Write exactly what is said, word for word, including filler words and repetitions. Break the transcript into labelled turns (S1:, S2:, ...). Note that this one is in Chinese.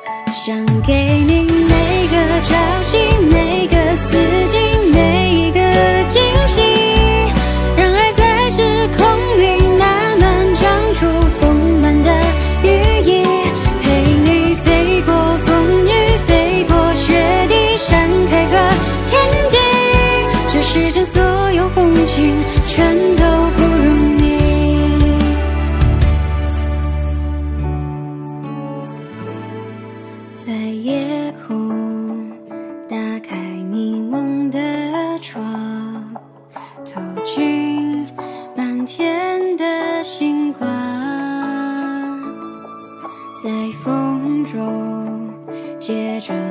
S1: 想给你每个朝夕，每个四季，每一个惊喜，让爱在时空里慢慢长出丰满的羽翼，陪你飞过风雨，飞过雪地，山海和天际，这世间所有风景全都不如你。在夜空打开你梦的窗，透进满天的星光，在风中结着